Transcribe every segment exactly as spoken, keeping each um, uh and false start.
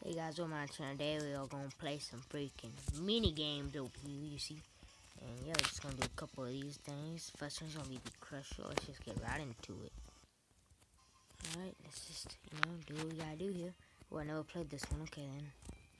Hey guys, welcome to my channel. Today we are gonna play some freaking mini games over here, you see. And yeah, we're just gonna do a couple of these things. First one's gonna be the crusher. Let's just get right into it. Alright, let's just, you know, do what we gotta do here. Oh, I never played this one. Okay then.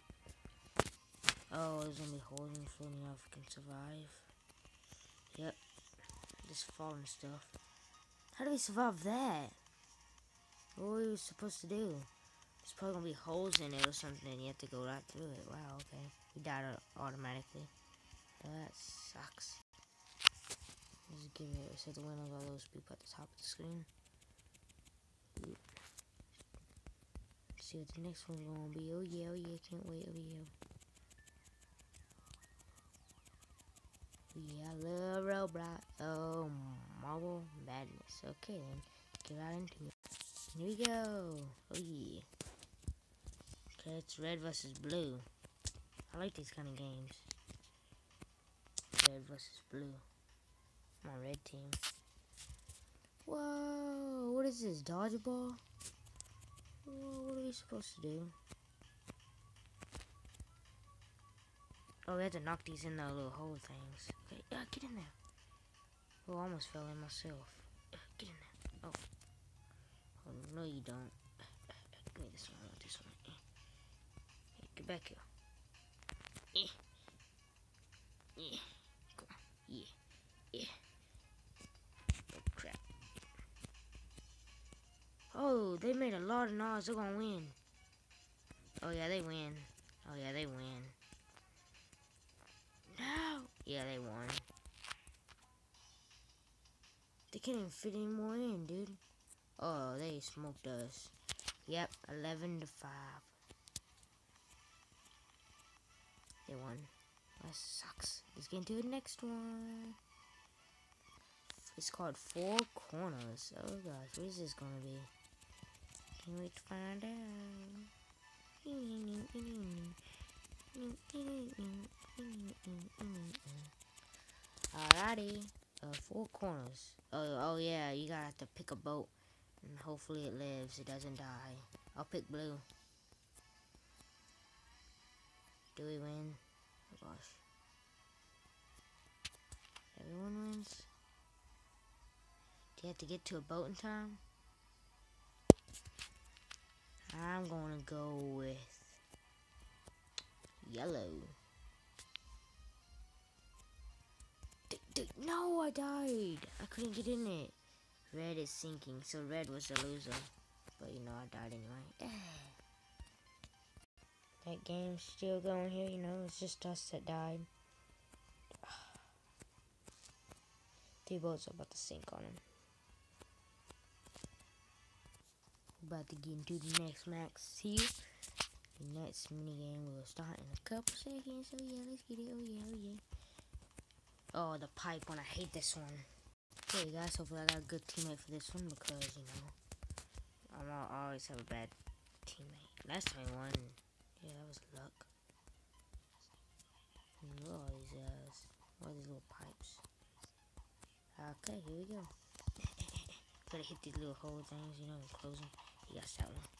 Oh, there's gonna be holes in the floor and if we can survive. Yep. Just falling stuff. How do we survive that? What were we supposed to do? There's probably gonna be holes in it or something and you have to go right through it. Wow, okay. We died automatically. That sucks. Let's give it a set the winners all those people at the top of the screen. Let's see what the next one's gonna be. Oh yeah, oh yeah, can't wait, oh yeah. Oh yeah, I love Roblox. Oh, Marble Madness. Okay then, get right into it. Here we go. Oh yeah. Okay, it's red versus blue. I like these kind of games. Red versus blue. My red team. Whoa, what is this? Dodgeball? Whoa, what are we supposed to do? Oh, we have to knock these in the little hole things. Okay, uh, get in there. Oh, I almost fell in myself. Uh, get in there. Oh. Oh, no you don't. Uh, uh, uh, give me this one. I want this one. Uh. Hey, get back here. Yeah. Yeah. Come on. Yeah. Yeah. Oh, crap. Oh, they made a lot of noise. They're gonna win. Oh, yeah, they win. Oh, yeah, they win. No! Yeah, they won. They can't even fit any more in, dude. Oh, they smoked us. Yep, eleven to five. They won. That sucks. Let's get into the next one. It's called Four Corners. Oh gosh, what is this gonna be? Can't wait to find out. Alrighty. Uh, four corners. Oh, oh yeah, you gotta have to pick a boat. And hopefully it lives, it doesn't die. I'll pick blue. Do we win? Oh gosh. Everyone wins? Do you have to get to a boat in time? I'm gonna go with yellow. D d no, I died. I couldn't get in it. Red is sinking, so red was the loser. But you know, I died anyway. That game's still going here, you know, it's just us that died. Three boats are about to sink on him. We're about to get into the next max here. The next minigame will start in a couple seconds. Oh yeah, let's get it. Oh yeah, oh yeah. Oh, the pipe one. I hate this one. Okay, guys, hopefully I got a good teammate for this one because, you know, I'm all, I always have a bad teammate. Last time I won, yeah, that was luck. Look at all these, uh, all these little pipes. Okay, here we go. Gotta hit these little hole things, you know, and close them. You got that one.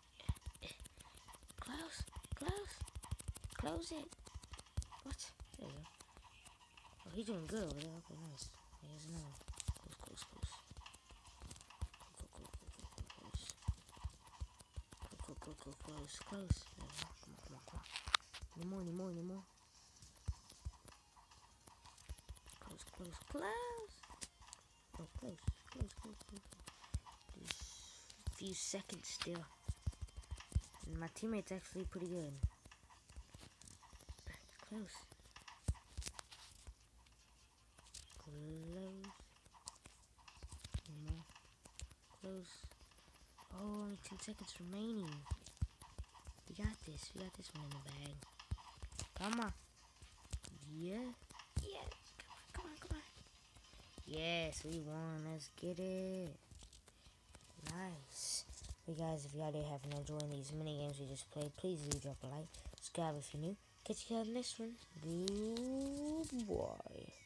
Close, close, close it. What? There you go. Oh, he's doing good over there. Okay, nice. Here's another one. Close, close, close. Close, close, close, close, close, close, close, close, close. There you go. Come on, come on, come on. Any more, any more, any more. Close, close, close. Oh, close, close, close, close. There's a few seconds still. And my teammate's actually pretty good. It's close. Close. One more. Close. Oh, only ten seconds remaining. We got this. We got this one in the bag. Come on. Yeah. Yes. Come on, come on, come on. Yes, we won. Let's get it. Nice. Hey guys, if y'all did have fun enjoying these mini games we just played, please do drop a like. Subscribe if you're new. Catch you guys next one. Goodbye.